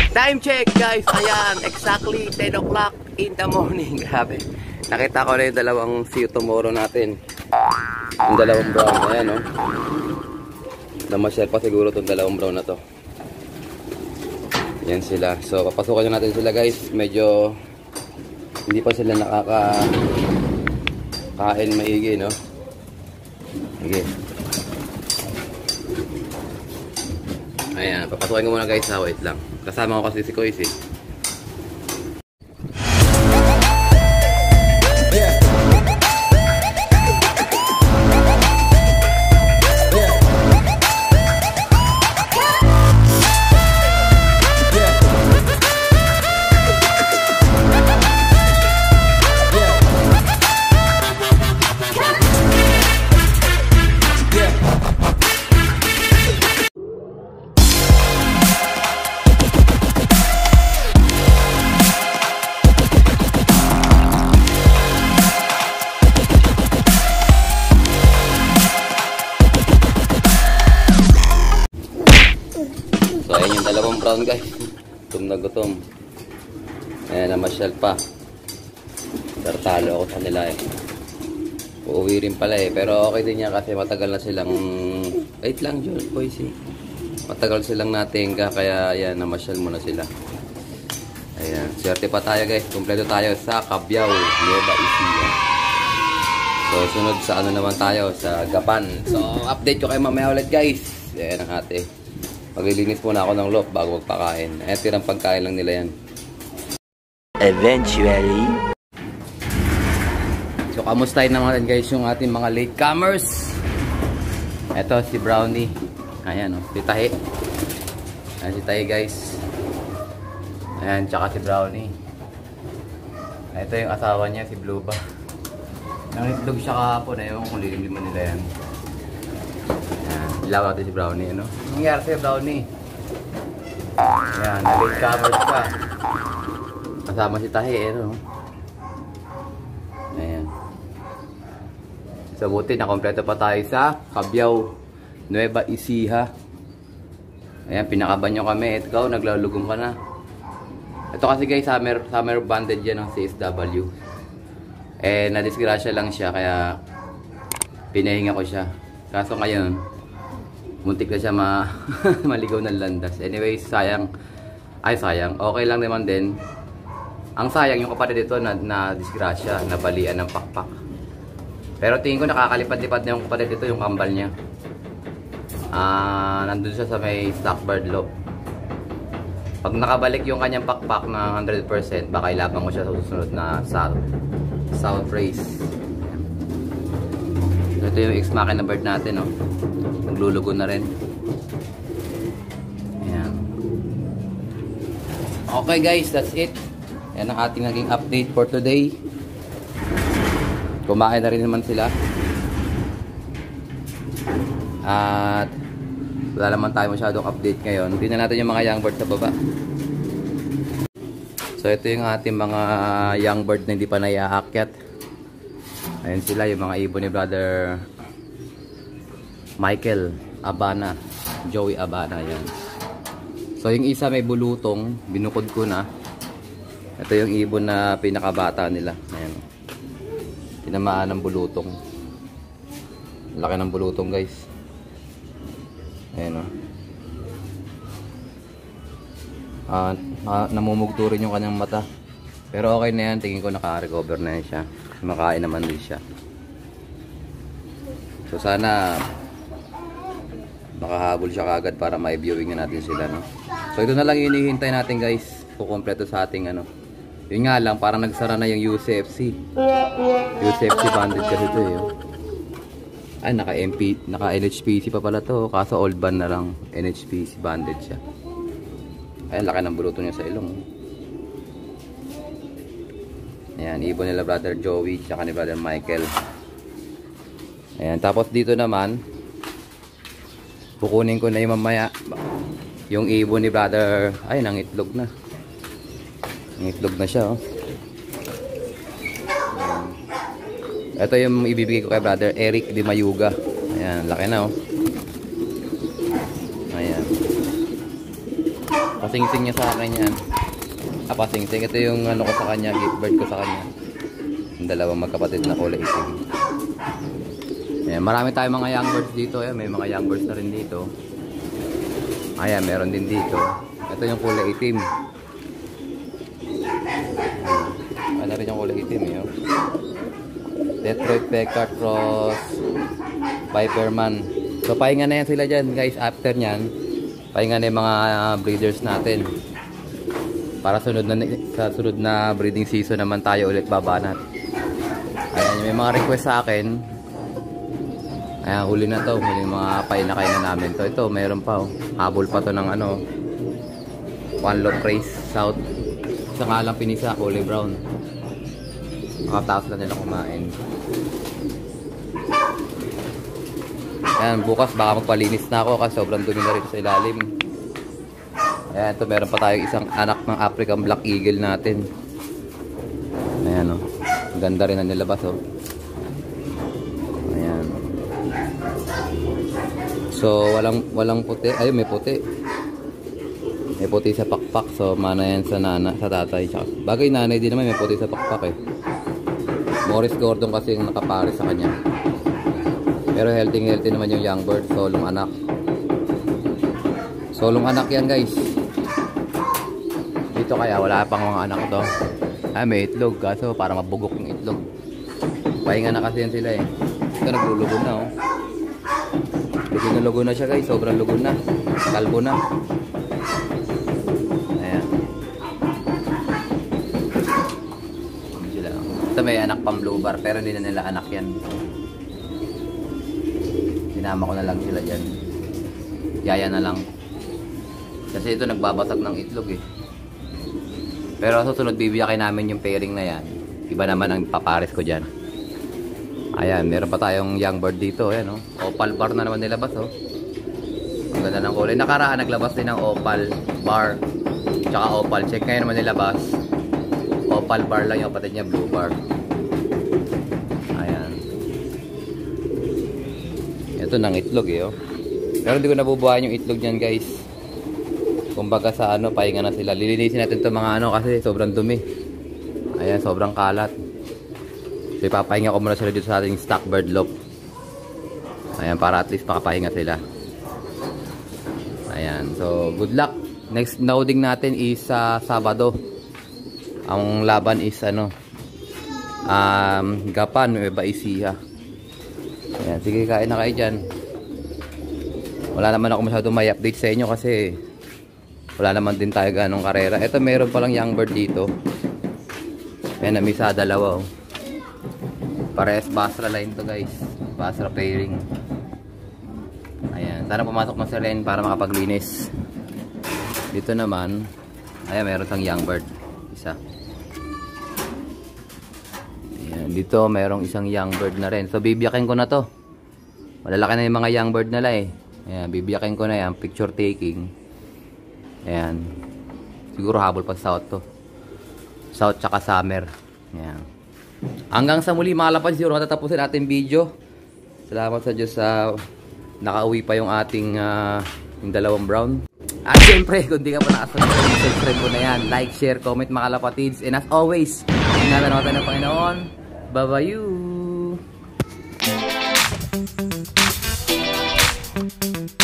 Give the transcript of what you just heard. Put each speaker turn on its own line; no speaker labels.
Time check guys, ayan, exactly 10 o'clock in the morning. Grabe. Nakita ko na yung dalawang see you tomorrow natin. Yung dalawang brown, ayan o. Namasyal pa siguro itong dalawang brown na to. Yan sila. So papasukan natin sila guys. Medyo hindi pa sila nakakain maigi, no? Sige. Ayan, papasukin ko muna guys ha. Wait lang. Kasama ko kasi si Kois eh. So ayan yung dalawang brown guys. Gutom na gutom. Ayan, namasyal pa. Tartalo ako sa nila eh. Uuwi rin pala eh. Pero okay din yan kasi matagal na silang... Wait lang George boys eh. Matagal silang natingga kaya ayan, namasyal muna sila. Ayan, swerte pa tayo guys. Kompleto tayo sa Cabiao, Nueva Ecija. So sunod sa ano naman tayo, sa Gapan. So update ko kayo mamaya ulit guys. Ayan ang ate. Maglilinis muna ako ng loob bago magpakain. Ayan, tirang pagkain lang nila yan.
Eventually.
So, kamustahin naman guys yung ating mga latecomers. Ito, si Brownie. Ayan, oh, si Tahi. Ayan, si Tahi guys. Ayan, tsaka si Brownie. Ito yung asawa niya, si Blueba. Nangitlog siya kahapon. Ewan kung liliman nila yan. Ilaw natin si Brownie, ano? Anong nangyari sa'yo, Brownie? Ayan, na-latecomers pa. Kasama si Tahi, ano? Ayan. So, buti, nakompleto pa tayo sa Cabiao, Nueva Ecija. Ayan, pinakabanyo kami. Ikaw, naglalugong ka na. Ito kasi guys, summer banded yan ng CSW. Eh, nadisgrasya lang siya, kaya pinahinga ko siya. Kaso ngayon, muntik na siya maligaw ng landas. Anyway, sayang. Ay, sayang. Okay lang naman din. Ang sayang, yung kapatid dito na disgrasya, nabalian ng pakpak. Pero tingin ko nakakalipad-lipad na yung kapatid dito, yung kambal niya. Nandun siya sa may stockbird loop. Pag nakabalik yung kanyang pakpak na 100%, baka ilabang ko siya sa susunod na south race. Ito yung ex-machina bird natin, no? Naglulugo na rin. Ayan. Okay guys, that's it. Yan ang ating naging update for today. Kumain na rin naman sila. At wala naman tayo masyadong update ngayon. Tingnan natin yung mga young bird sa baba. So ito yung ating mga young bird na hindi pa naiaakyat. Ayun sila, yung mga ibon ni brother Michael Abana, Joey Abana, yan. So yung isa may bulutong, binukod ko na. Ito yung ibon na pinakabata nila. Ayan. Tinamaan ng bulutong. Laki ng bulutong guys. Ayan o. Namumugto rin yung kanyang mata. Pero okay na yan, tingin ko naka-recover na yan siya. Makain naman din siya. So sana makahabol siya kagad para mai-viewing na natin sila, no? So ito na lang yung hinihintay natin guys. Kukompleto sa ating ano. Yun nga lang, parang nagsara na yung UCFC. UCFC banded kasi ito eh. Ay, naka-NHPC pa pala to. Kaso old band na lang. NHPC banded siya. Ayan, laki ng buluto niya sa ilong. Ayan, ibon nila brother Joey tsaka ni brother Michael. Ayan, tapos dito naman kukunin ko na yung mamaya yung ibon ni brother. Ay, nangitlog na. Nangitlog na siya, oh. Ito yung ibibigay ko kay brother Eric Di Mayuga. Ayan, laki na, oh. Ayan. Pasingsing niya sa akin yan. Pasingsing. Ito yung ano ko sa kanya, gift bird ko sa kanya. Yung dalawang magkapatid na kulay itim. Ayan, marami tayong mga young birds dito. Ayan, may mga young birds na rin dito. Ayan, meron din dito. Ito yung kulay itim. Ano rin yung kulay itim eh. Detroit Pecker Cross Viperman. So pahinga na yan sila dyan guys. After nyan, pahinga na yung mga breeders natin. Para sa sunod na breeding season naman tayo ulit babanat. Ayan, may mga request sa akin. Ayan, huli na to. Huli mga painakay na namin to. Ito, mayroon pa. Habol pa to ng ano, One Lock Race South. Isa nga lang pinisa, kulay brown. Makataas na nila kumain. Ayan, bukas baka magpalinis na ako kasi sobrang dumi na rin sa ilalim. Ayan, ito meron pa tayong isang anak ng African Black Eagle natin. Ayan o. Ganda rin na nilabas o. Ayan. So, walang puti. Ayun, may puti. May puti sa pakpak. So, mana yan sa tatay. Bagay nanay din naman may puti sa pakpak eh. Morris Gordon kasi yung nakapare sa kanya. Pero healthy naman yung young bird. Solong anak. Solong anak yan guys. Dito kaya wala pang mga anak to. May itlog. Kaso para mabugok yung itlog. Pahinga na kasi yan sila eh. Ito naglulugon na oh. Lugon na siya guys. Sobrang lugon na. Kalbo na. Ayan. Ito may anak pang blue bar. Pero hindi na nila anak yan. Sinama ko na lang sila dyan. Yaya na lang. Kasi ito nagbabasag ng itlog eh. Pero susunod bibiyakin namin yung pairing na yan. Iba naman ang papares ko dyan. Ayan, meron pa tayong young bird dito. Ayan oh. Opal bar na naman nilabas oh. Ang ganda ng kulay. Nakaraan naglabas din ng opal bar. Tsaka opal. Check ngayon naman nilabas. Opal bar lang yung kapatid niya, blue bar. Ayan. Ito nang itlog eh oh. Pero hindi ko nabubuhayan yung itlog niyan guys. Kumbaga sa ano, pahinga na sila. Lilinisin natin itong mga ano kasi sobrang dumi. Ayan, sobrang kalat. So ipapahinga ko muna sila dito sa ating stock bird loop. Ayan, para at least makapahinga sila. Ayan, so good luck. Next loading natin is Sabado. Ang laban is ano, Gapan, Nueva Ecija. Ayan, sige kain na kayo dyan. Wala naman ako masyadong may update sa inyo kasi wala naman din tayo ganong karera. Ito meron palang young bird dito. Ayan, namisa dalawa oh. Parehas Basra line to guys. Basra pairing. Ayan, sana pumasok na sa line para makapaglinis. Dito naman, ayan, meron sang young bird. Isa. Ayan, dito merong isang young bird na rin. So bibiyakin ko na to. Malalaki na yung mga young bird nila eh. Ayan, bibiyakin ko na yan. Picture taking. Ayan. Siguro habol pag south to. South tsaka summer. Ayan. Hanggang sa muli mga lapan, siguro matatapusin natin video. Salamat sa Diyos sa nakauwi pa yung ating yung dalawang brown. At syempre, kung di ka pa nakasubscribe ko na yan. Like, share, comment mga lapatids. And as always, ingatan natin ng Panginoon. Bye-bye.